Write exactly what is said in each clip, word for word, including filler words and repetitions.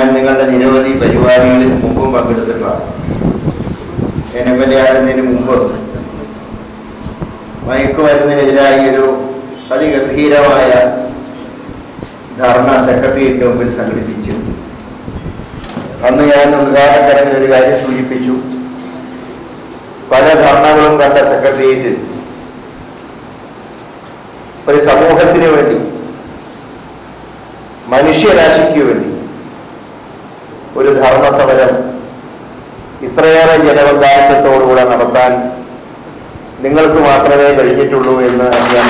നിങ്ങളുടെ നിരവധി പരിപാടികളിൽ മുമ്പും പങ്കെടുത്തിട്ടുള്ളതാണ്. എൻ എം എൽ എ ആകുന്നതിന് മുമ്പ് മയക്കുമരുന്നിനെതിരായി ഒരു അതിഗംഭീരമായ ധർണ സെക്രട്ടേറിയറ്റിന് മുമ്പിൽ സംഘടിപ്പിച്ചു. അന്ന് ഞാൻ ഉദ്ഘാടന ചടങ്ങിൽ ഒരു കാര്യം സൂചിപ്പിച്ചു. പല ധർണകളും കണ്ട സെക്രട്ടേറിയറ്റിൽ ഒരു സമൂഹത്തിന് വേണ്ടി, മനുഷ്യരാശിക്ക് വേണ്ടി ഒരു ധർമ്മസമരം ഇത്രയേറെ ജനപങ്കാളിത്തത്തോടുകൂടെ നടത്താൻ നിങ്ങൾക്ക് മാത്രമേ കഴിഞ്ഞിട്ടുള്ളൂ എന്ന് ഞാൻ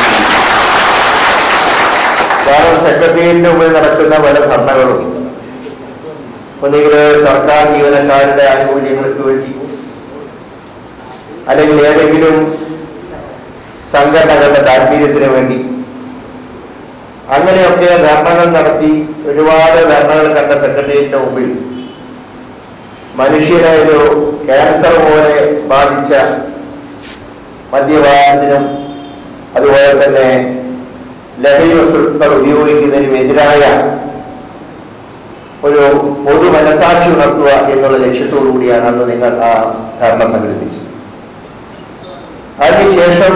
കാരണം സെക്രട്ടേറിയറ്റിന് മുമ്പിൽ നടക്കുന്ന പല ധർണകളും ഒന്നുകിൽ സർക്കാർ ജീവനക്കാരുടെ ആനുകൂല്യങ്ങൾക്ക് വേണ്ടി, അല്ലെങ്കിൽ ഏതെങ്കിലും സംഘടനകളുടെ താല്പര്യത്തിന് വേണ്ടി, അങ്ങനെയൊക്കെ ധർണകൾ നടത്തി ഒരുപാട് ധർണകൾ കണ്ട സെക്രട്ടേറിയറ്റിന്റെ മുമ്പിൽ മനുഷ്യനെ ഒരു ക്യാൻസർ പോലെ ബാധിച്ച മദ്യപാനത്തിനും അതുപോലെ തന്നെ ലഹരി വസ്തുക്കൾ ഉപയോഗിക്കുന്നതിനും എതിരായ ഒരു പൊതു മനസാക്ഷി ഉണർത്തുക എന്നുള്ള ലക്ഷ്യത്തോടു കൂടിയാണ് അന്ന് നിങ്ങൾ ആ ധർണ സംഘടിപ്പിച്ചത്. അതിനുശേഷം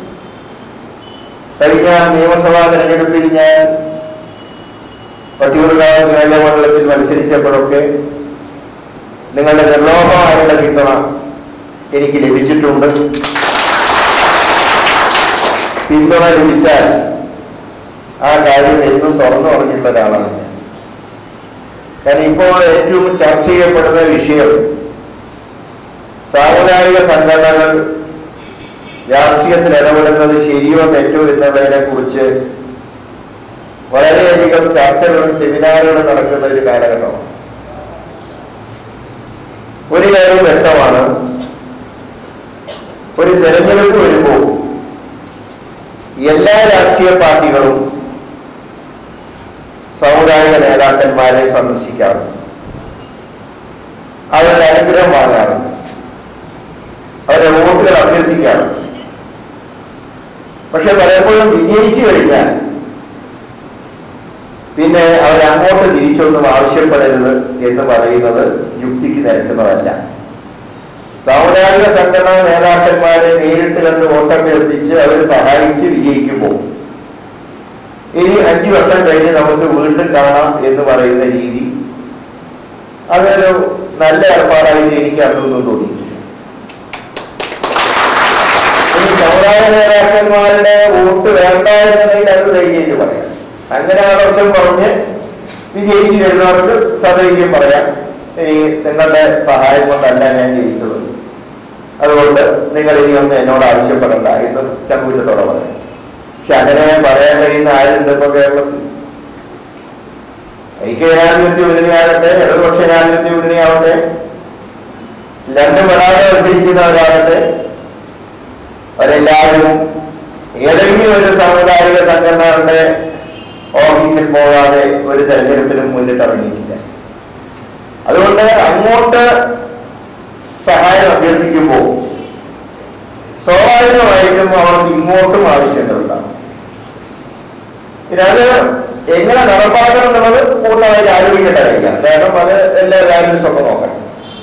കഴിഞ്ഞ നിയമസഭാ തെരഞ്ഞെടുപ്പിൽ ഞാൻ വട്ടിയൂർക്കാവ് നിയോജകമണ്ഡലത്തിൽ മത്സരിച്ചപ്പോഴൊക്കെ നിങ്ങളുടെ നിർലോഭമായുള്ള പിന്തുണ എനിക്ക് ലഭിച്ചിട്ടുണ്ട്. പിന്തുണ ലഭിച്ചാൽ ആ കാര്യം എന്നും തുറന്നു പറഞ്ഞിട്ടുള്ള ഒരാളാണ് ഞാൻ. കാരണം ഇപ്പോൾ ഏറ്റവും ചർച്ച ചെയ്യപ്പെടുന്ന വിഷയം സാമുദായിക സംഘടനകൾ രാഷ്ട്രീയത്തിൽ ഇടപെടുന്നത് ശരിയോ തെറ്റോ എന്നതിനെ കുറിച്ച് വളരെയധികം ചർച്ചകളും സെമിനാറുകളും നടക്കുന്ന ഒരു കാലഘട്ടമാണ്. ഒരു കാര്യം വ്യക്തമാണ്, ഒരു തെരഞ്ഞെടുപ്പ് വരുമ്പോൾ എല്ലാ രാഷ്ട്രീയ പാർട്ടികളും സാമുദായിക നേതാക്കന്മാരെ സന്ദർശിക്കാറുണ്ട്, അവരുടെ അനുഗ്രഹം വാങ്ങാറുണ്ട്, അവരുടെ വോട്ടുകൾ അഭ്യർത്ഥിക്കാറുണ്ട്. പക്ഷെ പലപ്പോഴും വിജയിച്ചു കഴിഞ്ഞാൽ പിന്നെ അവരങ്ങോട്ട് തിരിച്ചൊന്നും ആവശ്യപ്പെടരുത് എന്ന് പറയുന്നത് യുക്തിക്ക് നിരക്കുന്നതല്ല. സാമുദായിക സംഘടനാ നേതാക്കന്മാരെ നേരിട്ട് കണ്ട് വോട്ടഭ്യർത്ഥിച്ച് അവർ സഹായിച്ച് വിജയിക്കുമ്പോൾ ഇനി അഞ്ചു വർഷം കഴിഞ്ഞ് നമുക്ക് വീണ്ടും കാണാം എന്ന് പറയുന്ന രീതി അതൊരു നല്ല ഏർപ്പാടായിട്ട് എനിക്ക് അതൊന്നും തോന്നിയിട്ടില്ല. ഈ സമുദായ നേതാക്കന്മാരുടെ വോട്ട് വേണ്ട എന്നുണ്ടെങ്കിൽ അത് ധൈര്യം പറയാം. അങ്ങനെ ആദർശം പറഞ്ഞ് വിജയിച്ചു വരുന്നവർക്ക് സധൈര്യം പറയാം, ഇനി നിങ്ങളുടെ സഹായം കൊണ്ടല്ല ഞാൻ ജയിച്ചത്, അതുകൊണ്ട് നിങ്ങൾ ഇനിയൊന്നും എന്നോട് ആവശ്യപ്പെടണ്ട എന്ന് ചങ്കൂറ്റത്തോടെ പറയാം. പക്ഷെ അങ്ങനെ പറയാൻ കഴിയുന്ന ആരുണ്ട് ഇപ്പൊ കേരളത്തിൽ? ഐക്യജനാധിപത്യ മുന്നണിയാകട്ടെ, ഇടതുപക്ഷ ജനാധിപത്യ മുന്നണിയാവട്ടെ, രണ്ടും പെടാതെ മത്സരിക്കുന്നവരാകട്ടെ, അവരെല്ലാവരും ഏതെങ്കിലും ഒരു സാമുദായിക സംഘടനകളുടെ ഓഫീസിൽ പോകാതെ ഒരു തെരഞ്ഞെടുപ്പിനും മുന്നിട്ടിറങ്ങിയിട്ടില്ല. അതുകൊണ്ട് അങ്ങോട്ട് സഹായം അഭ്യർത്ഥിക്കുമ്പോൾ സ്വാഭാവികമായിട്ടും അവർക്ക് ഇങ്ങോട്ടും ആവശ്യങ്ങളുണ്ടാകും. അത് എങ്ങനെ നടപ്പാക്കണം എന്നുള്ളത് പൂർണ്ണമായിട്ട് ആലോചിക്കേണ്ട കാര്യമാണ്. കാരണം അത് എല്ലാ വാല്യൂസും ഒക്കെ നോക്കണം.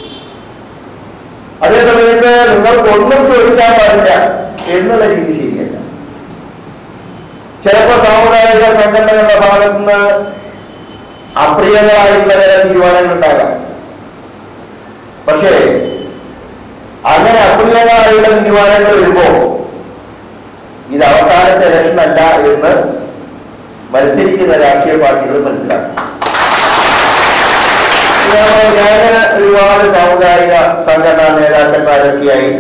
അതേസമയത്ത് നിങ്ങൾക്കൊന്നും ചോദിക്കാൻ പാടില്ല എന്നുള്ള രീതി ശരിയല്ല. ചിലപ്പോൾ സാമുദായിക സംഘടനകളുടെ ഭാഗത്തുനിന്ന് അപ്രിയങ്ങളായിട്ടുള്ള ചില തീരുമാനങ്ങൾ ഉണ്ടാകാം. പക്ഷേ അങ്ങനെ അപ്രിയങ്ങളായുള്ള തീരുമാനങ്ങൾ വരുമ്പോൾ ഇത് അവസാനത്തെ ഇലക്ഷൻ അല്ല എന്ന് മത്സരിക്കുന്ന രാഷ്ട്രീയ പാർട്ടികൾ മനസ്സിലാക്കും. ഞാൻ ഒരുപാട് സാമുദായിക സംഘടനാ നേതാക്കന്മാരൊക്കെയായി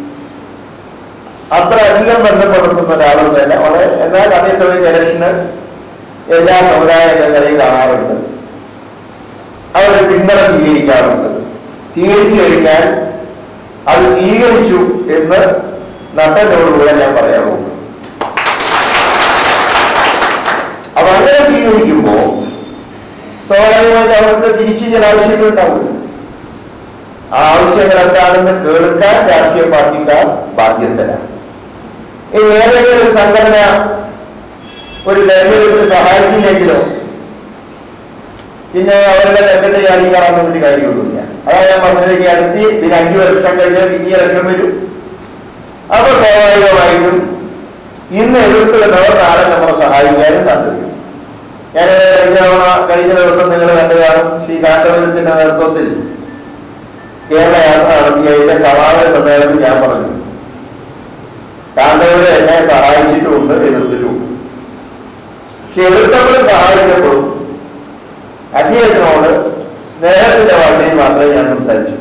അത്ര അധികം ബന്ധപ്പെടുത്തുന്ന ഒരാളൊന്നുമല്ല. വളരെ എന്നാൽ അതേസമയം ഇലക്ഷന് എല്ലാ സമുദായ അംഗങ്ങളെയും കാണാറുണ്ട്, അവർ പിന്തുണ സ്വീകരിക്കാറുണ്ട്. സ്വീകരിച്ചു കഴിഞ്ഞാൽ അത് സ്വീകരിച്ചു എന്ന് നട്ടലോടുകൂടെ ഞാൻ പറയാറുള്ളൂ. അപ്പൊ അങ്ങനെ സ്വീകരിക്കുമ്പോൾ സ്വാഭാവികമായിട്ട് അവർക്ക് തിരിച്ചു ചില ആവശ്യങ്ങൾ ഉണ്ടാവില്ല. ആ ആവശ്യങ്ങൾ എന്താണെന്ന് കേൾക്കാൻ രാഷ്ട്രീയ പാർട്ടിക്കാർ ബാധ്യസ്ഥരാണ്. ഇനി ഏതെങ്കിലും ഒരു സംഘടന ഒരു തെരഞ്ഞെടുപ്പിൽ സഹായിച്ചില്ലെങ്കിലോ പിന്നെ അവരുടെ സെക്രട്ടറി അറിയിക്കാവുന്നതിന് കാര്യമൊന്നുമില്ല. അതാണ് ഞാൻ പറഞ്ഞത്. ഈ അടുത്ത് പിന്നെ അഞ്ചു വർഷം കഴിഞ്ഞ് പിന്നെ ഇലക്ഷൻ വരും. അപ്പൊ സ്വാഭാവികമായിട്ടും ഇന്ന് എതിർക്കുന്നവർ നാളെ നമ്മളെ സഹായിക്കാനും സാധ്യതയും. ഞാൻ കഴിഞ്ഞ തവണ കഴിഞ്ഞ ദിവസം നിങ്ങൾ കണ്ടതാണ് ശ്രീ കാന്തപുരത്തിന്റെ നേതൃത്വത്തിൽ കേരള യാത്ര നടത്തിയതിന്റെ സമാപന സമ്മേളനത്തിൽ ഞാൻ പറഞ്ഞു, കാന്തപുരം എന്നെ സഹായിച്ചിട്ടുമുണ്ട്, എതിർത്തിട്ടുമുണ്ട്. പക്ഷെ എതിർത്തപ്പോഴും സഹായിക്കപ്പെടും അദ്ദേഹത്തിനോട് സ്നേഹത്തിന്റെ ഭാഷയിൽ മാത്രമേ ഞാൻ സംസാരിച്ചു.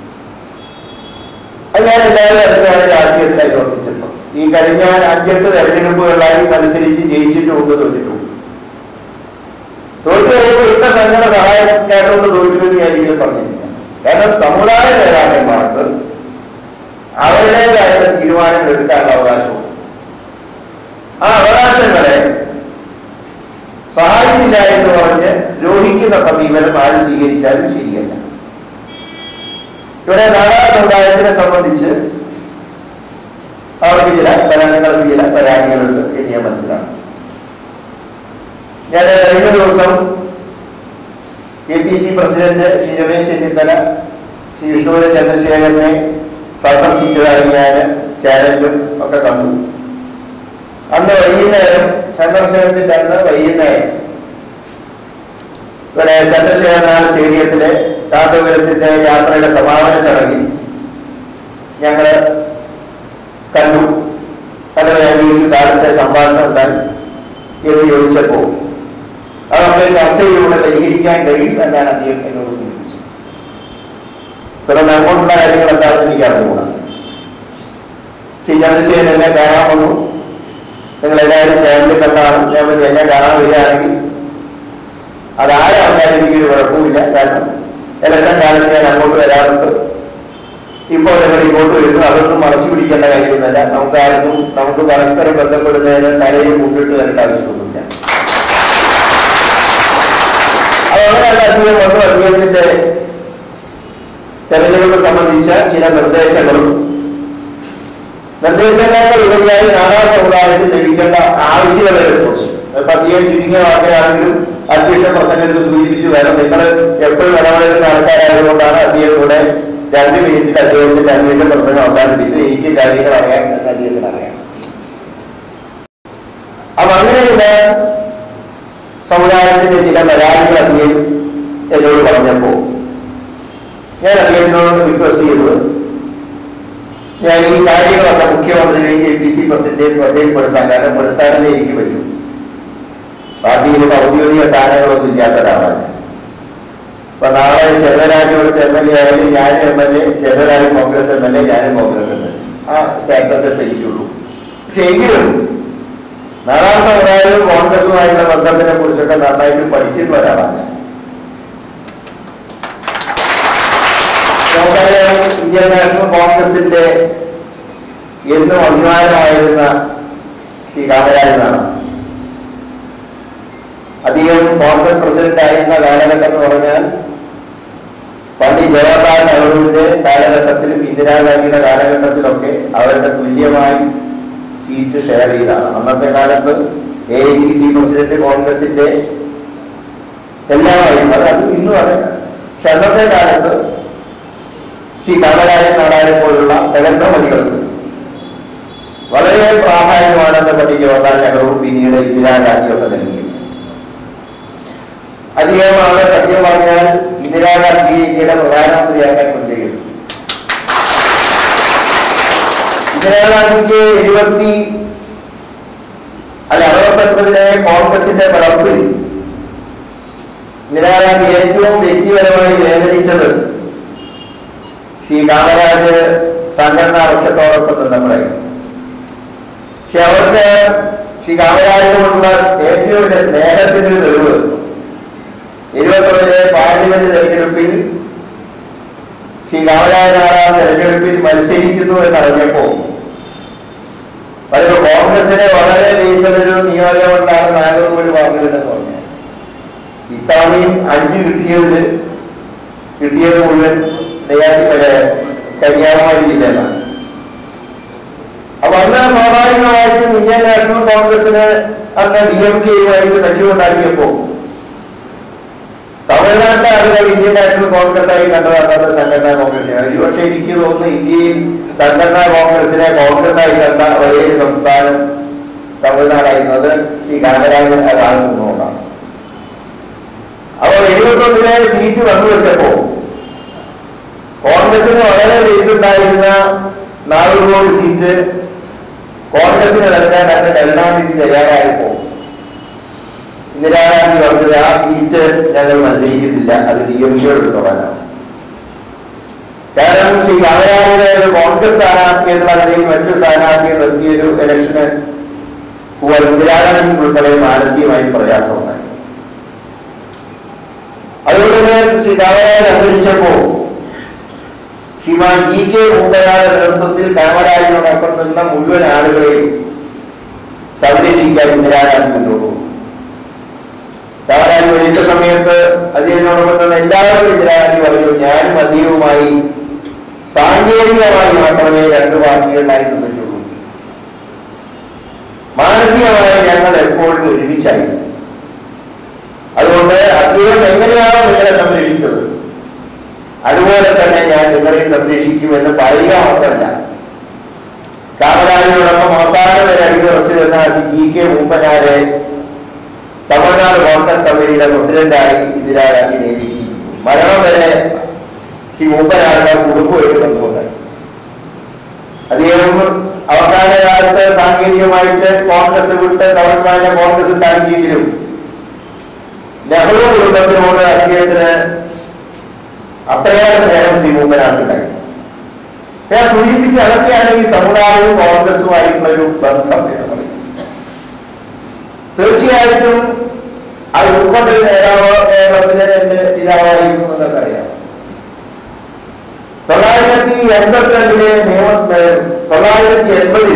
അത് ഞാൻ എല്ലാവരും അതിനാണ് രാഷ്ട്രീയത്തിലായി പ്രവർത്തിച്ചിട്ടുണ്ട്. ഈ കഴിഞ്ഞ അഞ്ചെട്ട് തെരഞ്ഞെടുപ്പുകളിലായി മത്സരിച്ച് ജയിച്ചിട്ടുമുണ്ട്, തോറ്റിട്ടുമുണ്ട്. തോറ്റു കഴിയുമ്പോൾ ഇന്ന സംഘടന സഹായിക്കാത്തോണ്ട് തോറ്റുമെന്ന് ഞാൻ ഒരിക്കലും പറഞ്ഞിട്ടില്ല. കാരണം സമുദായ നേതാക്കന്മാർക്ക് അവരുടേതായ തീരുമാനങ്ങൾ എടുക്കാനുള്ള അവകാശമുണ്ട്. ആ അവകാശങ്ങളെ സഹായിച്ചില്ല എന്ന് പറഞ്ഞ് ദ്രോഹിക്കുന്ന സമീപനം ആരും സ്വീകരിച്ചാലും ശരിയല്ല. ഇവിടെ നാടാർ സമുദായത്തിനെ സംബന്ധിച്ച് അവർക്ക് ചില പരാതികൾക്ക് ചില പരാതികളുണ്ട് എന്ന് ഞാൻ മനസ്സിലാക്കും. ഞാൻ കഴിഞ്ഞ ദിവസം K P C president Shri Ramesh Chennithala Shri വിഷ്ണുവിനെ ചന്ദ്രശേഖരനെ സന്ദർശിച്ചതായി ഞാൻ ചാനലിലും ഒക്കെ കണ്ടു. അന്ന് വൈകുന്നേരം ചന്ദ്രശേഖരത്തിന്റെ അന്ന് വൈകുന്നേരം ഇവിടെ ചന്ദ്രശേഖരനാഥ് സ്റ്റേഡിയത്തിലെ കാന്തപുരത്തിന്റെ യാത്രയുടെ സമാപന ചടങ്ങിൽ ഞങ്ങള് കണ്ടു. കണ്ടു ഞാൻ ചോദിച്ചു, കാലത്തെ സംഭാഷണം എന്താ എന്ന് ചോദിച്ചപ്പോ അത് നമ്മളെ ചർച്ചയിലൂടെ പരിഹരിക്കാൻ കഴിയും എന്നാണ് അദ്ദേഹം എന്നോട് സൂചിപ്പിച്ചത്. തുടർന്ന് അങ്ങോട്ടുള്ള കാര്യങ്ങൾ എന്താണെന്ന് എനിക്ക് അറിഞ്ഞുകൂടാ. ശ്രീ ചന്ദ്രശേഖരൻ എന്നെ കാണാൻ വന്നു. നിങ്ങൾ എല്ലാവരും ചാനലിൽ കണ്ടാണ്. ഞാൻ പറ്റി എന്നെ കാണാൻ വരികയാണെങ്കിൽ അതാരാണെന്നാലും എനിക്കൊരു കുഴപ്പമില്ല. കാരണം ഇലക്ഷൻ കാലത്ത് ഞാൻ അങ്ങോട്ട് വരാറുണ്ട്. ഇപ്പോൾ നിങ്ങൾ ഇങ്ങോട്ട് വരുന്നു, അതൊന്നും മറച്ചു പിടിക്കേണ്ട കാര്യമൊന്നുമല്ല. നമുക്കാർക്കും നമുക്ക് പരസ്പരം ബന്ധപ്പെടുന്നതിന് തലയിൽ മുന്നിട്ട് വരേണ്ട ആവശ്യമൊന്നുമില്ല. അതുകൊണ്ടാണ് അദ്ദേഹം വന്നു അദ്ദേഹത്തിന്റെ തെരഞ്ഞെടുപ്പ് സംബന്ധിച്ച ചില നിർദ്ദേശങ്ങളും നിർദ്ദേശങ്ങൾ ഉപരിയായി നാടാർ സമുദായത്തിൽ ലഭിക്കേണ്ട ആവശ്യകതകളെ കുറിച്ച് ഇപ്പൊ അദ്ദേഹം ചുരുങ്ങിയ വാക്കുകയാണെങ്കിലും അധ്യക്ഷ പ്രസംഗത്തിൽ സൂചിപ്പിച്ചു. വേണം നിങ്ങൾ എപ്പോഴും ഇടപെടുന്ന ആൾക്കാരായതുകൊണ്ടാണ് അദ്ദേഹം കൂടെ രണ്ട് മിനിറ്റിൽ അദ്ദേഹത്തിന്റെ അധ്യക്ഷ പ്രസംഗം അവസാനിപ്പിച്ച് എനിക്ക് കാര്യങ്ങൾ അറിയാം എന്ന് അദ്ദേഹത്തിന് അറിയാം. അപ്പൊ അങ്ങനെയുള്ള സമുദായത്തിന്റെ ചില പരാതികൾ അദ്ദേഹം എന്നോട് പറഞ്ഞപ്പോ ഞാൻ അദ്ദേഹത്തിനോട് റിക്വസ്റ്റ് ചെയ്തത്, ഞാൻ ഈ കാര്യങ്ങളൊക്കെ മുഖ്യമന്ത്രിയിലേക്ക് എ പി സി പ്രസിഡന്റ് ശ്രദ്ധയിൽപ്പെടുത്താൻ, കാരണം പെടുത്താനല്ലേ എനിക്ക് പറ്റും. പാർട്ടിയിൽ ഔദ്യോഗിക സ്ഥാനങ്ങളൊന്നും ഇല്ലാത്ത ഒരാളാണ്. അപ്പൊ നാളെ ശെൽവരാജ് ഇവിടുത്തെ എം എൽ എ ആയാലും ഞാനും M L A, Selvaraj Congress M L A, ഞാനും കോൺഗ്രസ് എം എൽ എ, ആ സ്റ്റാറ്റസ് എനിക്കുള്ളൂ. പക്ഷെ എങ്കിലും നാടാർ സമുദായവും കോൺഗ്രസുമായിട്ടുള്ള ബന്ധത്തിനെ കുറിച്ചൊക്കെ നന്നായിട്ട് പഠിച്ചിട്ടുള്ള ഒരാളാണ്. ഇന്ത്യൻ നാഷണൽ കോൺഗ്രസിന്റെ എന്നും അഭിമാനമായിരുന്ന ശ്രീ കാമരാജനാണ്. അദ്ദേഹം കോൺഗ്രസ് പ്രസിഡന്റ് ആയിരുന്ന കാലഘട്ടം എന്ന് പറഞ്ഞാൽ പണ്ഡിറ്റ് ജവഹർലാൽ നെഹ്റുവിന്റെ കാലഘട്ടത്തിലും ഇന്ദിരാഗാന്ധിയുടെ കാലഘട്ടത്തിലൊക്കെ അവരുടെ തുല്യമായി സീറ്റ് ഷെയർ ചെയ്താണ്. അന്നത്തെ കാലത്ത് A I C C president കോൺഗ്രസിന്റെ എല്ലാമായിരുന്നു. അത് അത് ഇന്നും അതെ. പക്ഷെ അന്നത്തെ കാലത്ത് ശ്രീ കാമരാജൻ നാടാരെ പോലുള്ള പ്രഗത്ഭമതികൾക്ക് വളരെ പ്രാധാന്യമാണെന്ന് പണ്ഡിറ്റ് ജവഹർലാൽ നെഹ്റു പിന്നീട് ഇന്ദിരാഗാന്ധിയൊക്കെ നൽകിയത്. അദ്ദേഹമാണ് സത്യം പറഞ്ഞാൽ ഇന്ദിരാഗാന്ധി ഇന്ത്യയുടെ പ്രധാനമന്ത്രിയാക്കാൻ കൊണ്ടുവരുന്നത്. ഇന്ദിരാഗാന്ധിക്ക് എഴുപത്തി അല്ല അറുപത്തൊൻപതിലെ കോൺഗ്രസിന്റെ പിളർപ്പിൽ ഇന്ദിരാഗാന്ധി ഏറ്റവും വ്യക്തിപരമായി വേദനിച്ചത് ശ്രീ കാമരാജ് സംഘടനാ പക്ഷത്തോടൊപ്പം നിന്നപ്പോഴായിരുന്നു. പക്ഷെ അവർക്ക് ശ്രീ കാമരാജിനോടുള്ള ഏറ്റവും വലിയ സ്നേഹത്തിന് തെളിവ് എഴുപത്തൊന്നിലെ പാർലമെന്റ് തെരഞ്ഞെടുപ്പിൽ ശ്രീ കാമരാജനാണ് തെരഞ്ഞെടുപ്പിൽ മത്സരിക്കുന്നു എന്നറിഞ്ഞപ്പോ പറയുമ്പോൾ കോൺഗ്രസിനെ വളരെ വീഴ്ചയൊരു നിയോജകമണ്ഡലമാണ് നാഗർകോവിൽ പാർലമെന്റ് എന്ന് പറഞ്ഞത്. ഇത്തവണയും അഞ്ച് കിട്ടിയത് കിട്ടിയത് മുഴുവൻ കന്യാകുമാരി ജില്ലയിലാണ്. അപ്പൊ അന്ന് സ്വാഭാവികമായിട്ടും ഇന്ത്യൻ നാഷണൽ കോൺഗ്രസിന് അന്ന് ഡി എം കെയുമായിട്ട് സഖ്യം ഉണ്ടാക്കിയപ്പോ തമിഴ്നാട്ടിലെ ആളുകൾ ഇന്ത്യൻ നാഷണൽ കോൺഗ്രസ് ആയി കണ്ടത് അന്നത്തെ സംഘടനാ കോൺഗ്രസിനാണ്. ഒരുപക്ഷെ എനിക്ക് തോന്നുന്നു ഇന്ത്യയിൽ സംഘടനാ കോൺഗ്രസിനെ കോൺഗ്രസ് ആയി കണ്ട ഒരേ സംസ്ഥാനം തമിഴ്നാടായിരുന്നത് ശ്രീ കാമരാജൻ അതാണെന്നുകൊണ്ടാണ്. അപ്പോൾ എഴുപത്തൊന്നിലെ സീറ്റ് വന്നുവെച്ചപ്പോ കോൺഗ്രസിന് വളരെ ബേസ് ഉണ്ടായിരുന്ന നാനൂറ് സീറ്റ് കോൺഗ്രസിന് നൽകാൻ അന്ന് കരുണാനിധി തയ്യാറായപ്പോ ഇന്ദിരാഗാന്ധി പറഞ്ഞത് ആ സീറ്റ് ഞങ്ങൾ മത്സരിക്കുന്നില്ല, അത് ഡി എം കെ എടുത്തോളാനാണ്. കാരണം ശ്രീ കാമരാജനെ ഒരു കോൺഗ്രസ് സ്ഥാനാർത്ഥി എന്നുള്ള നിലയിൽ മറ്റൊരു സ്ഥാനാർത്ഥിയെ നിർത്തിയൊരു ഇലക്ഷന് പോവാൻ ഇന്ദിരാഗാന്ധി ഉൾപ്പെടെ മാനസികമായി പ്രയാസമുണ്ടായി. അതുകൊണ്ട് തന്നെ ശ്രീ കാമരാജൻ അന്തരിച്ചപ്പോ ശ്രീമാൻ ഇ കെ മൂപ്പനാരുടെ നേതൃത്വത്തിൽ കാമരാജനോടൊപ്പം നിന്ന മുഴുവൻ ആളുകളെയും സംരക്ഷിക്കാൻ ഇന്ദിരാഗാന്ധി മുന്നോട്ട് പോകും. കാമരാജ് മരിച്ച സമയത്ത് അദ്ദേഹത്തിനോടൊപ്പം നിന്ന എല്ലാവരും ഇന്ദിരാഗാന്ധി പറഞ്ഞു, ഞാനും അദ്ദേഹവുമായി സാങ്കേതികമായി മാത്രമേ രണ്ട് പാർട്ടികളിലായി നിന്നിട്ടുള്ളൂ, മാനസികമായി ഞങ്ങൾ എപ്പോഴും ഒരുമിച്ചായിരുന്നു. അതുകൊണ്ട് അദ്ദേഹം എങ്ങനെയാണോ നിങ്ങളെ സംരക്ഷിച്ചത് അതുപോലെ തന്നെ ഞാൻ നിങ്ങളെ സംരക്ഷിക്കുമെന്ന് പറയുക മാത്രമല്ല, കാമരാജനോടൊപ്പം അവസാനം വരെ അടിയുറച്ചു നിന്ന ജി കെ മൂപ്പനാരെ തമിഴ്നാട് കോൺഗ്രസ് കമ്മിറ്റിയുടെ പ്രസിഡന്റായി ഇന്ദിരാഗാന്ധി നിയമിച്ചു. മരണം വരെ ഈ മൂപ്പനാരുടെ കുടുംബമായിട്ട് ബന്ധമുണ്ടായി. അദ്ദേഹം അവസാന കാലത്ത് സാങ്കേതികമായിട്ട് കോൺഗ്രസ് വിട്ട് തമിഴ്നാടിനെ കോൺഗ്രസ് താഴ്ചയെങ്കിലും നെഹ്റു കുടുംബത്തിനോട് അദ്ദേഹത്തിന് അത്രയേറെ സ്നേഹം ശ്രീ മൂപ്പനാർക്കുണ്ടായി. ഞാൻ സൂചിപ്പിച്ച് അതൊക്കെയാണ് ഈ സമുദായവും കോൺഗ്രസുമായിട്ടുള്ള ഒരു ബന്ധം എന്ന് പറയും. തീർച്ചയായിട്ടും അത് ഉൾക്കൊണ്ടൊരു നേതാവ് കേരളത്തിലെ എന്റെ പിതാവായിരുന്നു എന്നൊക്കറിയാം. തൊള്ളായിരത്തി എൺപത്തിരണ്ടിലെ നിയമ തൊള്ളായിരത്തി എൺപതിൽ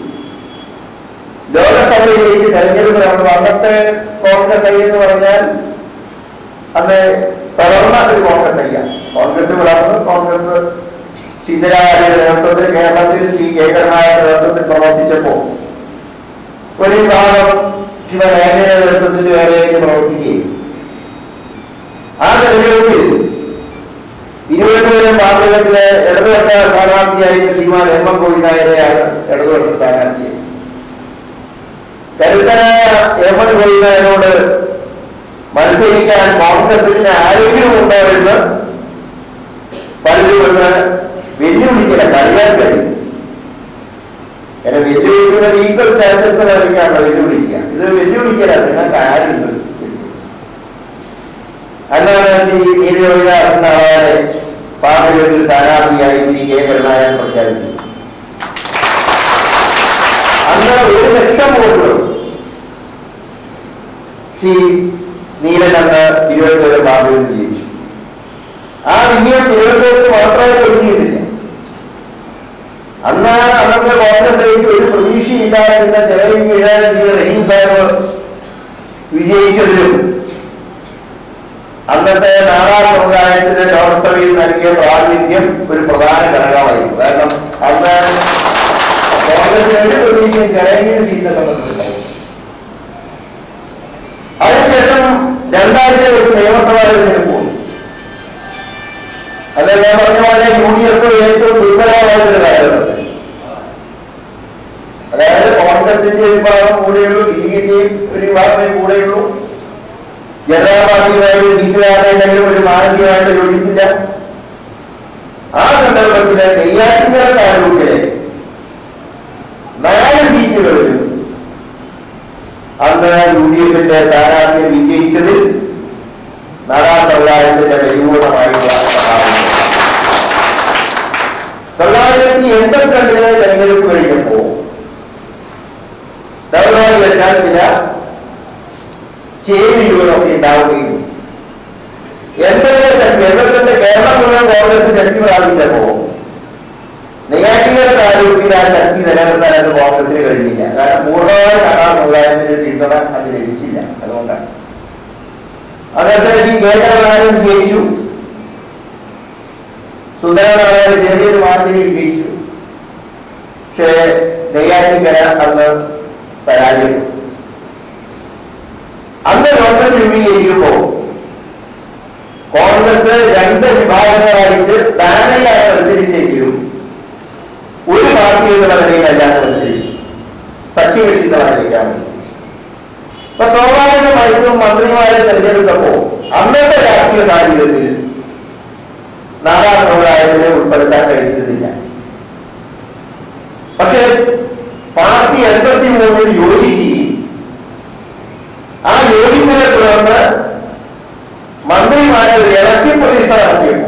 ലോകസഭയിലേക്ക് തെരഞ്ഞെടുപ്പ് നടന്നു. അന്നത്തെ കോൺഗ്രസ് ഐ എന്ന് പറഞ്ഞാൽ അന്ന് വളർന്ന ഒരു കോൺഗ്രസ് ഐയാണ്. കോൺഗ്രസ് വളർന്ന് കോൺഗ്രസ് ഇന്ദിരാഗാന്ധിയുടെ നേതൃത്വത്തിൽ കേരളത്തിൽ ശ്രീ കെ കരുണാകരന്റെ നേതൃത്വത്തിൽ പ്രവർത്തിച്ചപ്പോ ഒരു ഭാഗം ശിവരാജന്റെ നേതൃത്വത്തിൽ വേറെയായിട്ട് പ്രവർത്തിക്കുകയും ആ തെരഞ്ഞെടുപ്പിൽ ഇരുപത്തിമൂന്നാം പാർലമെന്റിലെ ഇടതുപക്ഷ സ്ഥാനാർത്ഥിയായിട്ട് ശ്രീമാൻ എം എം ഗോവിന്ദനായരെയാണ് ഇടതുപക്ഷ സ്ഥാനാർത്ഥിയെ. കരുത്തനായ എം എൻ ഗോവിന്ദനോട് മത്സരിക്കാൻ കോൺഗ്രസിന് ആരെങ്കിലും ഉണ്ടോ എന്ന് പലരും എന്ന് വെല്ലുവിളിക്കല കഴിയാൻ കഴിയും. എന്നെ വെല്ലുവിളിക്കുന്ന ഈക്വൽ സ്റ്റാറ്റസ് കളിക്കാണല്ലോ വെല്ലുവിളിക്കുക. ഇത് വെല്ലുവിളിക്കല, നിങ്ങൾക്ക് ആരുണ്ട് അന്നാണ് ശ്രീ നീതിയോഗ്യനാളെ പാർലമെന്റിൽ സ്ഥാനാർത്ഥിയായി ശ്രീ കെ കരുണാകരൻ പ്രഖ്യാപിച്ചു. അന്ന് ഒരു ലക്ഷം വോട്ടുകൾ ശ്രീ നീലകണ്ഠ തിരുവനന്തപുരം പാർലമെന്റിൽ ജയിച്ചു. ആ വിജയം തിരുവനന്തപുരത്ത് മാത്രമേ ഒതുങ്ങിയിട്ടില്ല. അന്നാണ് അന്നത്തെ കോൺഗ്രസിലേക്ക് ഒരു പ്രതീക്ഷയില്ലാതിരുന്ന ചെറിയ വീഴാൻ ചെയ്ത റഹീം സാഹിബ് വിജയിച്ചതിലും അന്നത്തെ നാടാർ സമുദായത്തിന് ലോക്സഭയിൽ നൽകിയ പ്രാതിനിധ്യം ഒരു പ്രധാന ഘടകമായിരുന്നു. കാരണം അന്ന് കോൺഗ്രസിന് ഒരു പ്രതീക്ഷയും ചെറിയ സീറ്റ് സംബന്ധിച്ചിട്ടുണ്ടായിരുന്നു. അതിനുശേഷം രണ്ടാഴ്ച ഒരു നിയമസഭാ തെരഞ്ഞെടുപ്പ് പോകും. അത് ഞാൻ പറഞ്ഞ പോലെ യു ഡി എഫ് ഏറ്റവും ദുർബലമായിട്ടൊരു കാര്യമാണ്. അതായത് കോൺഗ്രസിന്റെ ഒരു ഭാഗം കൂടെയുള്ളൂ, ബി ജെ പി ഒരു വിഭാഗമേ കൂടെയുള്ളൂ, ജനതാ പാർട്ടിയുമായി സീറ്റുകാരുണ്ടെങ്കിലും ഒരു മാനസികമായിട്ട് യോജിപ്പില്ല. ആ സന്ദർഭത്തില് നെയ്യാറ്റിൻകര താലൂക്കിലെ നാല് സീറ്റുകളിലും അന്ന് യു ഡി എഫിന്റെ സ്ഥാനാർത്ഥിയെ വിജയിച്ചതിൽ നാടാർ സമുദായത്തിന്റെ പരിപൂർണമായിട്ടുള്ള സഹായം. തൊള്ളായിരത്തി എൺപത്തിരണ്ടിലെ തെരഞ്ഞെടുപ്പ് കഴിഞ്ഞപ്പോ ദൗർഭാഗ്യവശാൽ ചില ചേരികളൊക്കെ ഉണ്ടാവുകയും എൺപതിലെ ശക്തി എൺപത്തിരണ്ട് കേരളം മുഴുവൻ കോൺഗ്രസ് ശക്തി പ്രാപിച്ചപ്പോ നെയ്യാറ്റിൻകര താലൂക്കിൽ ആ ശക്തി നിലനിർത്താൻ അത് കോൺഗ്രസിന് കഴിഞ്ഞില്ല. കാരണം പൂർണ്ണമായി നാടാർ സമുദായത്തിന്റെ പിന്തുണ അത് ലഭിച്ചില്ല. അതുകൊണ്ടാണ് അതനുസരിച്ച് കേരളം ജയിച്ചു. സുന്ദരനായ ചെറിയൊരു മാർഗത്തിൽ ജയിച്ചു. പക്ഷേ നെയ്യാറ്റിൻകര അന്ന് പരാജയപ്പെട്ടു. അന്ന് ഗവൺമെന്റ് രൂപീകരിക്കുമ്പോ കോൺഗ്രസ് രണ്ട് വിഭാഗങ്ങളായിട്ട് പാനലായി മത്സരിച്ചെങ്കിലും ഒരു പാർട്ടി എന്നുള്ള നിലയിലല്ലാതെ മത്സരിച്ചു, സഖ്യകക്ഷികളായിരിക്കാൻ മത്സരിച്ചു. അപ്പൊ സ്വാഭാവികമായിട്ടും മന്ത്രിമാരെ തെരഞ്ഞെടുത്തപ്പോ അന്നത്തെ രാഷ്ട്രീയ സാഹചര്യത്തിൽ നാടാർ സമുദായത്തിനെ ഉൾപ്പെടുത്താൻ കഴിഞ്ഞിരുന്നില്ല. പക്ഷെ പാർട്ടി എൺപത്തി മൂന്നിൽ യോജിക്കുകയും ആ യോജിപ്പിനെ തുടർന്ന് മന്ത്രിമാരെ ഇറക്കി പ്രതിഷ്ഠ നടത്തിയപ്പോൾ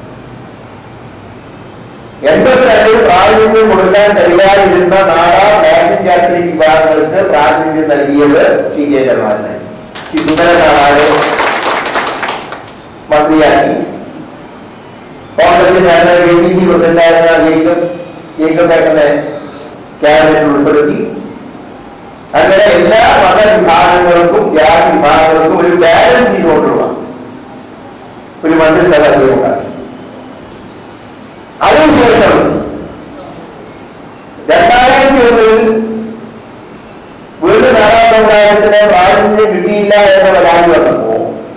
എൺപത്തിരണ്ടിൽ പ്രാതിനിധ്യം കൊടുക്കാൻ കഴിയാതിരുന്ന നാടാർ ലാറ്റിൻ കാത്തലിക് വിഭാഗങ്ങൾക്ക് പ്രാതിനിധ്യം നൽകിയത് സി കെ കരുണാകരനെ ഈ സുന്ദരനാളാരെ മന്ത്രിയാക്കി. കോൺഗ്രസിന്റെ കെ പി സി പ്രസിഡന്റായിരുന്ന ജേക്കബ് ജേക്കബ് ഏട്ടനെ ക്യാബിനറ്റിൽ ഉൾപ്പെടുത്തി. അങ്ങനെ എല്ലാ മതവിഭാഗങ്ങൾക്കും ജാതി വിഭാഗങ്ങൾക്കും ഒരു ബാലൻസ് ചെയ്തുകൊണ്ടുള്ള ഒരു മന്ത്രിസഭ ഉണ്ടാക്കി. അതിനുശേഷം രണ്ടായിരത്തി ഒന്നിൽ വീണ്ടും നാടാർ സമുദായത്തിന് പ്രാതിനിധ്യം കിട്ടിയില്ല എന്ന പരാതി വന്നപ്പോ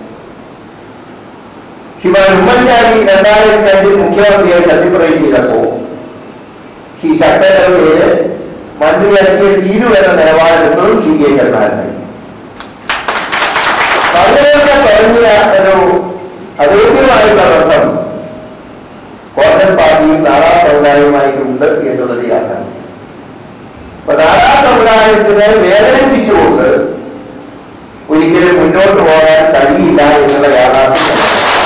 ശ്രീ ഉമ്മൻചാണ്ടി രണ്ടായിരത്തി അഞ്ചിൽ മുഖ്യമന്ത്രിയായി സത്യപ്രതിജ്ഞ ചെയ്തപ്പോ ശ്രീ ശക്തരുടെ മന്ത്രിയാക്കിയ തീരു എന്ന നിലപാടെടുത്തതും ശ്രീ കെ കരുണാകരൻ. അങ്ങനെയൊക്കെ തുടങ്ങിയ ഒരു അവേദ്യമായിട്ടുള്ള ബന്ധം കോൺഗ്രസ് പാർട്ടിയും നാടാർ സമുദായവുമായിട്ടുണ്ട് എന്നുള്ളത് യാഥാർത്ഥ്യം. അപ്പൊ നാടാർ സമുദായത്തിനെ വേദനിപ്പിച്ചുകൊണ്ട് ഒരിക്കലും മുന്നോട്ട് പോകാൻ കഴിയില്ല എന്നുള്ള യാഥാർത്ഥ്യം.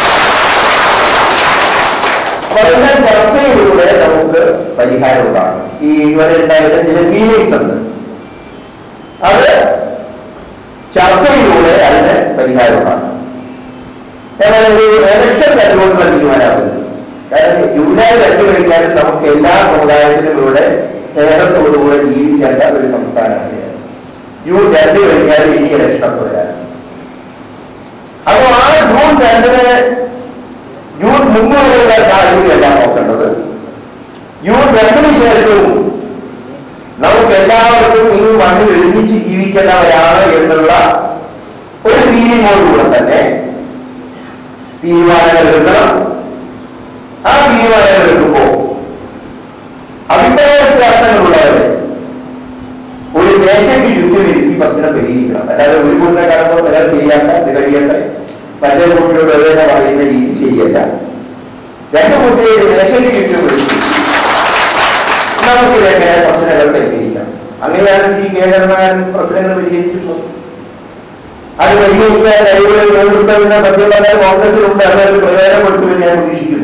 വളരെ ചർച്ചയിലൂടെ നമുക്ക് പരിഹാരം ഉണ്ടാകും. ഈ ഇവരെ ഉണ്ടായിരുന്ന ചില ഫീലിങ്സ് ഉണ്ട്, അത് ചർച്ചയിലൂടെ അതിന് പരിഹാരം ഉണ്ടാകും. എന്നാൽ ഒരു എലക്ഷൻ കണ്ടുകൊണ്ടുള്ള തീരുമാനമാകുന്നത്, കാരണം ജൂലൈ രണ്ട് കഴിഞ്ഞാലും നമുക്ക് എല്ലാ സമുദായത്തിലും ഇവിടെ സ്നേഹത്തോടുകൂടെ ജീവിക്കേണ്ട ഒരു സംസ്ഥാനമാണ്. ജൂൺ രണ്ട് കഴിഞ്ഞാലും ഇനി ഇലക്ഷൻ വരാൻ. അപ്പൊ ആ ജൂൺ രണ്ടിന് ജൂൺ മുന്നോട്ടുള്ള സാഹചര്യമല്ല നോക്കേണ്ടത്. ജൂൺ രണ്ടിന് ശേഷവും നമുക്ക് എല്ലാവർക്കും ഈ മണ്ണിൽ ഒരുമിച്ച് ജീവിക്കേണ്ടവരാണ് എന്നുള്ള ഒരു ഫീലിങ്ങോടുകൂടെ തന്നെ തീരുമാനങ്ങൾ എടുക്കണം. ആ തീരുമാനങ്ങൾ എടുക്കുമ്പോ അഭിപ്രായ വ്യത്യാസങ്ങളുള്ളവരെ ഒരു മേശയ്ക്ക് ചുറ്റും ഇരുത്തി പ്രശ്നം പരിഹരിക്കണം. അല്ലാതെ ഒരു കൂട്ടം കടമ്പോൾ പലർ ചെയ്യാത്ത ഇത് കഴിയട്ടെ, മറ്റേ കുട്ടിയോട് തന്നെ പറയുന്ന രീതി ശരിയല്ല. രണ്ടു കുട്ടിയെ മേശയ്ക്ക് ചുറ്റും വിളിച്ചു നമുക്ക് ഇതെങ്ങനെ പ്രശ്നങ്ങൾ പരിഹരിക്കാം. അങ്ങനെയാണ് ശ്രീ കെ കരുണാകരൻ പ്രശ്നങ്ങൾ പരിഹരിച്ചിട്ടുള്ളത്. അത് പരിഹരിക്കാൻ കഴിവുകൾ നേതൃത്വം സത്യം പറഞ്ഞാൽ കോൺഗ്രസിലുണ്ട്, അതൊരു പ്രയോജനപ്പെടുത്തുമെന്ന് ഞാൻ പ്രതീക്ഷിക്കുന്നു.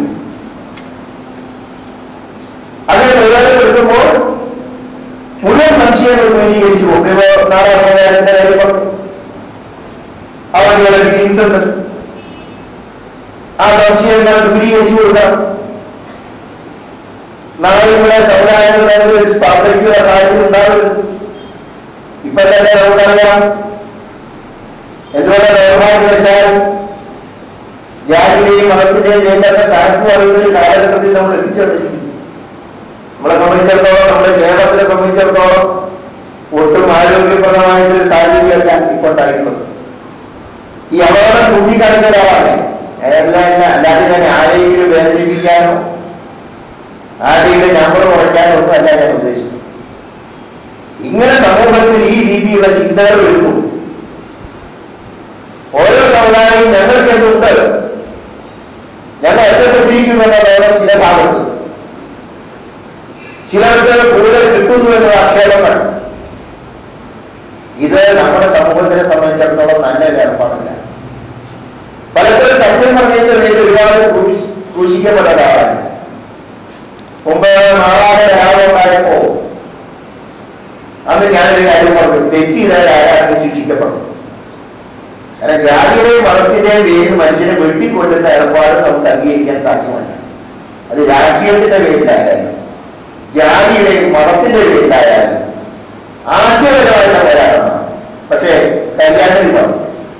അങ്ങനെ പ്രയോജനപ്പെടുത്തുമ്പോൾ മുഴുവൻ സംശയങ്ങൾ ദൂരീകരിച്ചുകൊണ്ട് നാടാർ സമുദായത്തിന്റെ കാര്യം പറഞ്ഞു. അവരുടെ ഫീലിങ്സ് ഉണ്ട്, ആ സംശയങ്ങൾ ദൂരീകരിച്ചു കൊടുക്കണം. നാളെ ഇവിടെ സമുദായങ്ങൾ സ്ഥാപിക്കുന്ന സാഹചര്യം ഉണ്ടാവരുത്. ഇപ്പൊ തന്നെ നമുക്കറിയാം എന്തുകൊണ്ട് നിർഭാഗ്യവശാൽ ജാതിയുടെയും മതത്തിന്റെയും വേണ്ടത്തെ കണക്ക് പറയുന്ന ഒരു കാലഘട്ടത്തിൽ നമ്മൾ എത്തിച്ചേർന്നിരിക്കുന്നു. നമ്മളെ സംബന്ധിച്ചിടത്തോളം, നമ്മുടെ കേരളത്തിനെ സംബന്ധിച്ചിടത്തോളം ഒട്ടും ആരോഗ്യപ്രദമായിട്ടൊരു സാഹചര്യമല്ല ഇപ്പോൾ ഉണ്ടായിട്ടുള്ളത്. ഈ അപകടം ചൂണ്ടിക്കാണിച്ച ഒരാളാണ്. അല്ല അല്ലാതെ ഞാൻ ആരെങ്കിലും വേദനിപ്പിക്കാനോ ആരെങ്കിലും നമ്പർ കുറയ്ക്കാനോ ഒന്നും അല്ല ഞാൻ ഉദ്ദേശിച്ചത്. ഇങ്ങനെ സമൂഹത്തിൽ ഈ രീതിയിലുള്ള ചിന്തകൾ വരുന്നു. ഓരോ സമുദായവും ഞങ്ങൾക്ക് എന്തുണ്ട്, ഞങ്ങൾ ഒറ്റപ്പെട്ടിരിക്കുമെന്ന വേണം ചില ഭാഗത്ത്, ചിലർക്ക് കൂടുതൽ കിട്ടുന്നു എന്നുള്ള ആക്ഷേപങ്ങൾ. ഇത് നമ്മുടെ സമൂഹത്തിനെ സംബന്ധിച്ചിടത്തോളം നല്ല ഏർപ്പാടല്ല. പലപ്പോഴും സത്യം പറഞ്ഞതിന്റെ പേരിൽ ഒരുപാട് ക്രൂശിക്കപ്പെട്ട ഒരാളാണ്. മുമ്പ് നാളാതെ രാജുണ്ടായപ്പോ അന്ന് ഞാനൊരു കാര്യം പറഞ്ഞു, തെറ്റ് ചെയ്താൽ ആരാണ് ശിക്ഷിക്കപ്പെടും. കാരണം ജാതിയുടെയും മതത്തിന്റെയും പേരിൽ മനുഷ്യനെ വെട്ടിക്കൊല്ലുന്ന ഏർപ്പാട് നമുക്ക് അംഗീകരിക്കാൻ സാധ്യമല്ല. അത് രാഷ്ട്രീയത്തിന്റെ പേരിലായാലും ജാതിയുടെയും മതത്തിന്റെ പേരിലായാലും ആശയപരമായിട്ടുള്ള പോരാട്ടമാണ്. പക്ഷേ കല്യാണത്തിൽ പറഞ്ഞു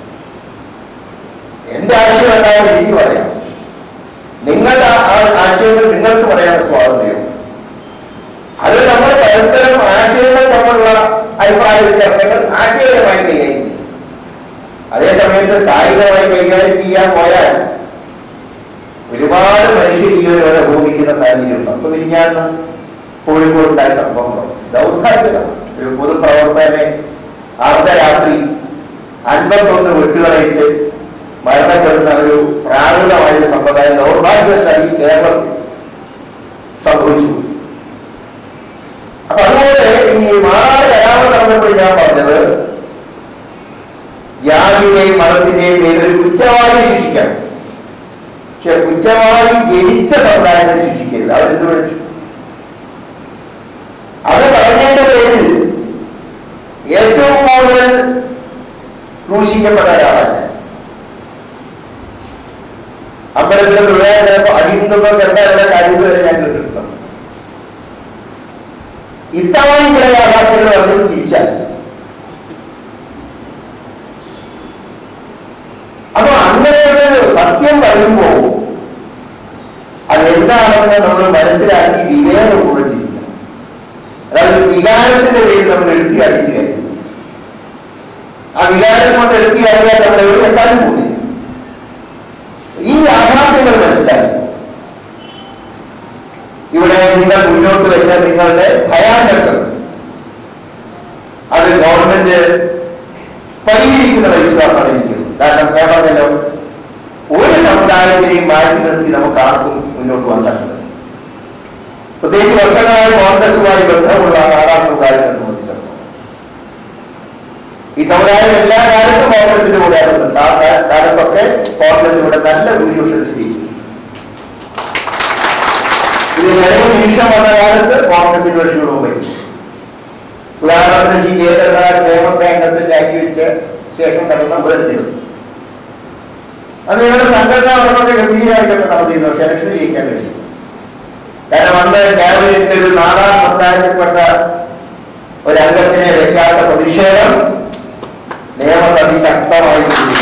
എന്റെ ആശയം എന്താണെന്ന് എനിക്ക് പറയാം, നിങ്ങളുടെ ആശയങ്ങൾ നിങ്ങൾക്ക് പറയാൻ സ്വാതന്ത്ര്യം. അത് നമ്മൾ പരസ്പരം ആശയങ്ങൾ തമ്മിലുള്ള അഭിപ്രായ വ്യത്യാസങ്ങൾ ആശയപരമായി കൈകാര്യം ചെയ്യും. അതേസമയത്ത് കായികമായി കൈകാര്യം ചെയ്യാൻ പോയാൽ മനുഷ്യ ജീവനെ വരെ ഭൂമിക്കുന്ന സാഹചര്യം ഉണ്ടാവും. അപ്പൊ മിനിഞ്ഞാന്ന് കോഴിക്കോട് ഉണ്ടായ സംഭവങ്ങളോ ദൗർഭാഗ്യമാണ്. ഒരു പൊതുപ്രവർത്തകനെ അർദ്ധരാത്രി അൻപത്തൊന്ന് വെട്ടുകളേറ്റ് മരണപ്പെടുന്ന ഒരു പ്രാകൃതമായൊരു സമ്പ്രദായം ദൗർഭാഗ്യവശാലി കേരളത്തിൽ സംഭവിച്ചു. അപ്പൊ അതുപോലെ ഈ മാറാട് കലാപം നടന്നപ്പോൾ ഞാൻ പറഞ്ഞത് ജാതിയുടെയും മതത്തിന്റെയും പേരിൽ ഒരു കുറ്റവാളി ശിക്ഷിക്കണം. പക്ഷെ കുറ്റവാളി ജനിച്ച സമുദായത്തെ ശിക്ഷിക്കരുത്. അവരെന്ത് വിളിച്ചു? അത് പറഞ്ഞതിന്റെ പേരിൽ ഏറ്റവും കൂടുതൽ ക്രൂശിക്കപ്പെട്ട ഒരാളാണ്. അമ്പലത്തിലെ തൊഴിലാളി ചിലപ്പോൾ അടിയുന്നതോ കണ്ടാലുള്ള കാര്യം വരെ ഞാൻ കേട്ടിട്ടുണ്ട്. ഇത്തവണ ചില യാഥാർത്ഥ്യങ്ങൾ അവർ തിരിച്ചാൽ അപ്പൊ അങ്ങനെ ഒരു സത്യം വരുമ്പോൾ അതെന്താണെന്ന് നമ്മൾ മനസ്സിലാക്കി വിവേകപൂർവ്വം ചിന്തിക്കണം. അതായത് വികാരത്തിന്റെ പേരിൽ നമ്മൾ എടുത്തി അടിച്ചു കഴിഞ്ഞു. ആ വികാരം കൊണ്ട് എടുത്തി അറിയാൻ നമ്മൾ എവിടെ എത്താനും പോകുന്നില്ല. ഈ യാഥാർത്ഥ്യങ്ങൾ മനസ്സിലാക്കി ഇവിടെ നിങ്ങൾ മുന്നോട്ട് വെച്ച നിങ്ങളുടെ ഭയാശങ്കൾ അത് ഗവൺമെന്റ് പരിഹരിക്കുന്ന വിശ്വാസമാണ് എനിക്കുന്നത്. കാരണം ഞാൻ പറഞ്ഞല്ലോ, ഒരു സമുദായത്തിനെയും മാറ്റി നിർത്തി നമുക്ക് ആർക്കും മുന്നോട്ട് പോകാൻ സാധിക്കുന്നത്. പ്രത്യേകിച്ച് വർഷങ്ങളായി കോൺഗ്രസുമായി ബന്ധമുള്ള ആറാം സമുദായത്തെ സംബന്ധിച്ചിടത്തോളം ഈ സമുദായം എല്ലാ കാലത്തും കോൺഗ്രസിന്റെ കൂടെ ആയിരുന്നു. ആ കാലത്തൊക്കെ കോൺഗ്രസ് ഇവിടെ നല്ല ഭൂരിപക്ഷത്തിൽ ജയിച്ചു. ഇത് നിലവിൽ നിമിഷം വന്ന കാലത്ത് കോൺഗ്രസിന്റെ ഒരു ക്ഷീണവും വരും. ഉദാഹരണത്തിന് ശ്രീ കേന്ദ്രനാഥ് നിയമത്തെ അംഗത്തിൽ രാജിവെച്ച ശേഷം നടന്ന ഉപതെരഞ്ഞെടുപ്പ് അത് നിങ്ങളുടെ സംഘടനാ ഉടമകൾ ഗംഭീരമായിട്ടൊക്കെ നടത്തിയിരുന്നു. പക്ഷെ ഇലക്ഷൻ ജയിക്കാൻ കഴിയും. കാരണം അന്ന് ക്യാബിനറ്റിൽ ഒരു നാലാം സമുദായത്തിൽപ്പെട്ട ഒരംഗത്തിനെ വെക്കാത്ത പ്രതിഷേധം നിയമത്തെ അതിശക്തമായി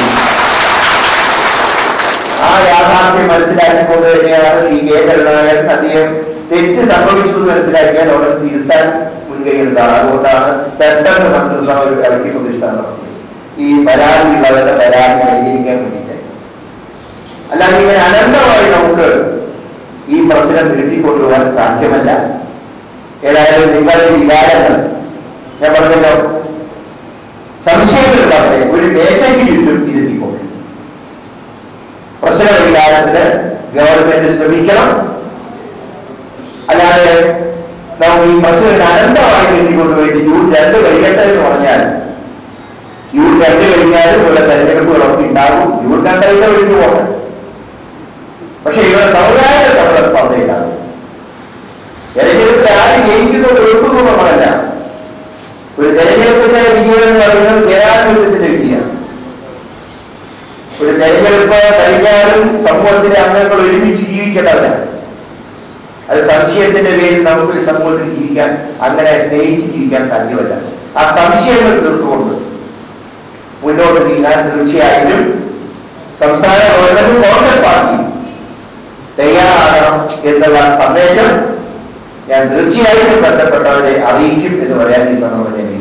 ആ യാഥാർത്ഥ്യം മനസ്സിലാക്കിക്കൊണ്ട് തന്നെയാണ് ശ്രീ കെ കരുണാകരൻ അദ്ദേഹം തെറ്റ് സംഭവിച്ചു എന്ന് മനസ്സിലാക്കിയാൽ അവിടെ തിരുത്താൻ മുൻകൈ എടുത്താണ്. അതുകൊണ്ടാണ് പെട്ടെന്ന് മന്ത്രിസഭ ഒരു ഇളക്കി പ്രതിഷ്ഠ നടത്തിയത്. ഈ പരാതിയുള്ളവരുടെ പരാതി പരിഹരിക്കാൻ വേണ്ടിയിട്ട്. അല്ലാതെ ഇങ്ങനെ അനന്തമായി നമുക്ക് ഈ പ്രശ്നം നീട്ടിക്കൊണ്ടുപോകാൻ സാധ്യമല്ല. ഏതായാലും നിങ്ങളുടെ വികാരങ്ങൾ ഞാൻ പറഞ്ഞല്ലോ, സംശയങ്ങൾ പറഞ്ഞേ ഒരു മേശയ്ക്ക് ചുറ്റും ഇരുത്തിക്കൊണ്ട് പ്രശ്ന പരിഹാരത്തിന് ഗവൺമെന്റ് ശ്രമിക്കണം. അല്ലാതെ നമുക്ക് ഈ പ്രശ്നം അനന്തമായി നീട്ടിക്കൊണ്ടുപോയിട്ട് ജൂൺ രണ്ട് കഴിയട്ടെ എന്ന് പറഞ്ഞാൽ ജൂൺ രണ്ട് കഴിഞ്ഞാലും ഇവിടെ തെരഞ്ഞെടുപ്പുകളൊക്കെ ഉണ്ടാകും. ജൂൺ രണ്ടരയ്ക്ക് ഒഴിഞ്ഞു പോകണം. പക്ഷെ ഇവിടെ സമുദായത്തിൽ നമ്മുടെ സ്പർദ്ധയിലാണ്. തെരഞ്ഞെടുപ്പിൽ ആര് ജയിക്കുന്നത് ഒഴുക്കുന്നു എന്നുള്ളതല്ല. ഒരു തെരഞ്ഞെടുപ്പിന്റെ വിജയം എന്ന് പറയുന്നത് ജനാധിപത്യത്തിന്റെ വിജയമാണ്. ഒരു തെരഞ്ഞെടുപ്പ് കഴിഞ്ഞാലും സമൂഹത്തിലെ അംഗങ്ങൾ ഒരുമിച്ച് ജീവിക്കേണ്ടവരാണ്. അത് സംശയത്തിന്റെ പേരിൽ നമുക്ക് സമൂഹത്തിൽ ജീവിക്കാൻ, അങ്ങനെ സ്നേഹിച്ച് ജീവിക്കാൻ സാധ്യമല്ല. ആ സംശയങ്ങൾ തീർത്തുകൊണ്ട് മുന്നോട്ട് നീങ്ങാൻ തീർച്ചയായിട്ടും സംസ്ഥാന ഗവൺമെന്റും കോൺഗ്രസ് പാർട്ടിയും തയ്യാറാകണം എന്നുള്ള സന്ദേശം ഞാൻ തീർച്ചയായിട്ടും ബന്ധപ്പെട്ടവരെ അറിയിക്കും എന്ന് പറയാൻ ഈ സന്ദർഭം ഞാൻ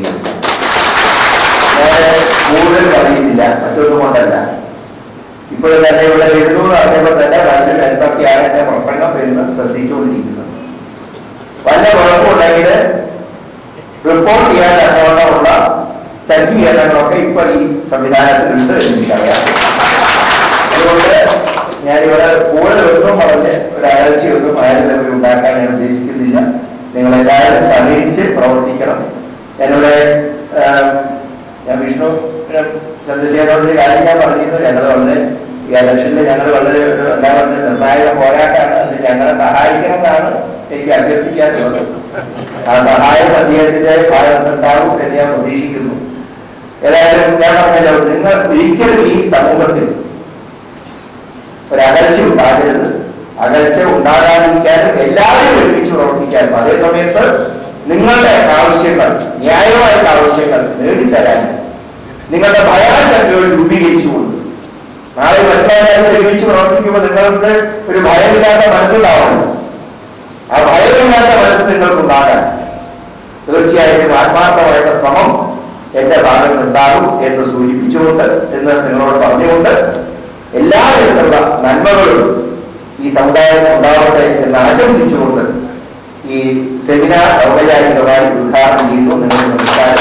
ഞാൻ കൂടുതൽ പറയുന്നില്ല. മറ്റൊന്നും കൊണ്ടല്ല. ഇപ്പോഴും തന്നെ ഇവിടെ എഴുന്നൂറ് അറിഞ്ഞപ്പോൾ തന്നെ വളരെ എന്തൊക്കെയാണ് എന്റെ പ്രസംഗം എന്ന് ശ്രദ്ധിച്ചുകൊണ്ടിരിക്കുന്നത്. വല്ല കുഴപ്പമുണ്ടെങ്കിൽ റിപ്പോർട്ട് ചെയ്യാൻ തക്കവണ്ണമുള്ള സജ്ജീകരണങ്ങളൊക്കെ ഇപ്പൊ ഈ സംവിധാനത്തിലുണ്ട് എന്ന് എനിക്കറിയാം. അതുകൊണ്ട് ഞാനിവിടെ കൂടുതലൊന്നും പറഞ്ഞ് ഒരാഴ്ചയൊന്നും ആരും തമ്മിൽ ഉണ്ടാക്കാൻ ഞാൻ ഉദ്ദേശിക്കുന്നില്ല. നിങ്ങളെല്ലാവരും സഹകരിച്ച് പ്രവർത്തിക്കണം. ഞാനിവിടെ ഞാൻ വിഷ്ണു ചന്ദ്രശേഖരനോട് കാര്യം ഞാൻ പറഞ്ഞിരുന്നു. ഞങ്ങൾ വളരെ ഈ ഇലക്ഷനിൽ ഞങ്ങൾ വളരെ എന്താ പറഞ്ഞ നിർണായക പോരാട്ടമാണ്. അത് ഞങ്ങളെ സഹായിക്കണം എന്നാണ് എനിക്ക് അഭ്യർത്ഥിക്കാനുള്ളത്. ആ സഹായം അദ്ദേഹത്തിന്റെ ഭാഗത്തുണ്ടാവും എന്ന് ഞാൻ പ്രതീക്ഷിക്കുന്നു. ഏതായാലും ഞാൻ പറഞ്ഞല്ലോ, നിങ്ങൾ ഒരിക്കലും ഈ സമൂഹത്തിൽ ഒരകൽച്ച ഉണ്ടാകരുത്. അകൽച്ച ഉണ്ടാകാതിരിക്കാനും എല്ലാവരും ഒരുമിച്ച് പ്രവർത്തിക്കാനും അതേസമയത്ത് നിങ്ങളുടെ ആവശ്യങ്ങൾ, ന്യായമായിട്ടുള്ള ആവശ്യങ്ങൾ നേടിത്തരാനും നിങ്ങളുടെ ഭയാശങ്കകൾ രൂപീകരിച്ചുകൊണ്ട് നാളെ മറ്റുള്ളവരും ഒരുമിച്ച് പ്രവർത്തിക്കുമ്പോൾ നിങ്ങൾക്ക് ഒരു ഭയമില്ലാത്ത മനസ്സുണ്ടാവണം. ആ ഭയമില്ലാത്ത മനസ്സ് നിങ്ങൾക്കുണ്ടാകാൻ തീർച്ചയായിട്ടും ആത്മാർത്ഥമായിട്ടുള്ള ശ്രമം എന്റെ ഭാഗത്ത് ഉണ്ടാകും എന്ന് സൂചിപ്പിച്ചുകൊണ്ട്, എന്ന് നിങ്ങളോട് പറഞ്ഞുകൊണ്ട് എല്ലാ തരത്തിലുള്ള നന്മകളും ഈ ഈ സമുദായം ഉണ്ടാവട്ടെ എന്ന് ആശംസിച്ചുകൊണ്ട് ഈ സെമിനാർ ഔപചാരികമായി ഉദ്ഘാടനം ചെയ്യുന്നു. നിങ്ങളുടെ നമസ്കാരം.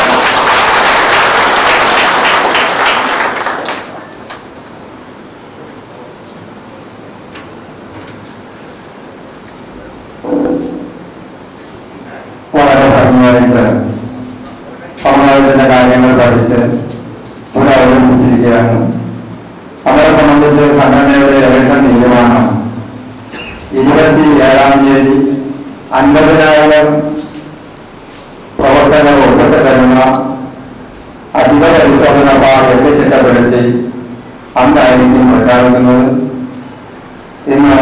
വളരെ ഭംഗിയായിട്ട് സമുദായത്തിന്റെ കാര്യങ്ങൾ പഠിച്ച് പുനരവതരിപ്പിച്ചിരിക്കുകയാണ്. അവരെ സംബന്ധിച്ച് സംഘടനയുടെ ഇലക്ഷൻ തീരുമാനം ഇരുപത്തി ഏഴാം തീയതി അൻപതിനായിരം പ്രവർത്തകർ ഒപ്പിട്ട് തരുന്ന അധിക പരിശോധന ഭാഗത്തെ ചിട്ടപ്പെടുത്തി അന്നായിരിക്കും പ്രഖ്യാപിക്കുന്നത്. ഇന്ന്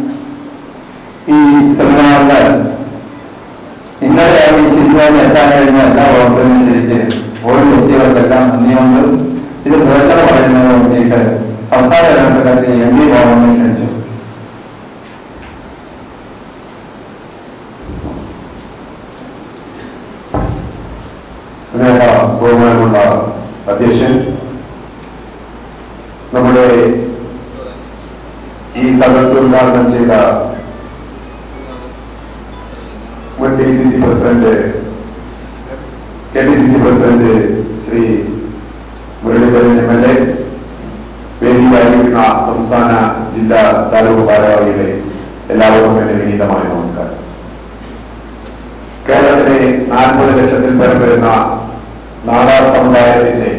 ഈ സെമിനാറിൽ ഇന്നലെയാണ് ഈ ചിന്തയിൽ എത്താൻ കഴിഞ്ഞ എല്ലാ പ്രവർത്തനവും ശരിക്ക് ഓരോ വ്യക്തികൾക്കെല്ലാം നന്ദിയുണ്ട്. ഇത് പ്രവർത്തനം പറയുന്നതിന് വേണ്ടിയിട്ട് സംസ്ഥാന ജനറൽ സെക്രട്ടറി എം വി ഗോവിന്ദനെ ക്ഷണിച്ചു. സ്നേഹ ബഹുമാനമുള്ള അധ്യക്ഷൻ, നമ്മുടെ ഈ സദസ്സ് ഉദ്ഘാടനം ചെയ്ത മുൻ D C C president K P C C president Shri Muraleedharan M L A, വേദിയിലായിരിക്കുന്ന സംസ്ഥാന ജില്ലാ താലൂക്ക് ഭാരവാഹികളെ എല്ലാവർക്കും എന്റെ വിനീതമായ നമസ്കാരം. കേരളത്തിലെ നാൽപ്പത് ലക്ഷത്തിൽ പേർ വരുന്ന നാടാർ സമുദായത്തിന്റെ